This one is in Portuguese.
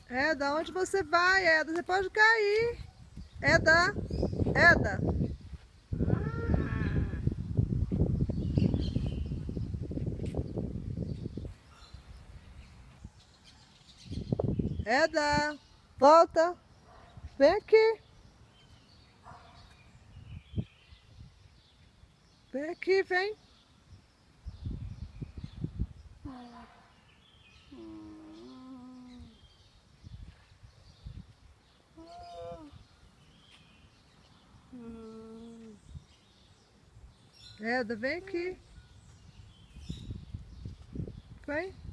Eda, onde você vai, Eda? Você pode cair. Eda, Eda. Eda, volta. Vem aqui. Vem aqui, vem. Eda, vem aqui. Vem.